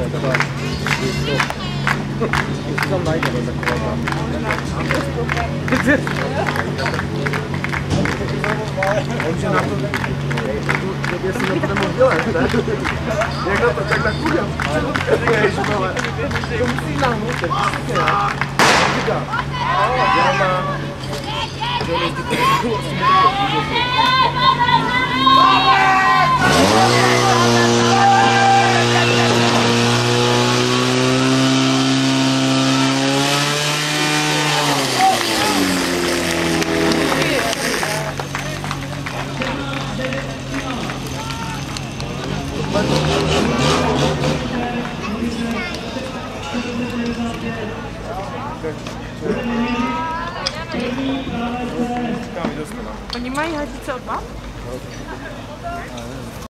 там найдено такого. Он же нам тут, если мы потом сделаем, да? Я готов, когда курим, я еще было. Сильно внутрь. Oni mají hadice od vás?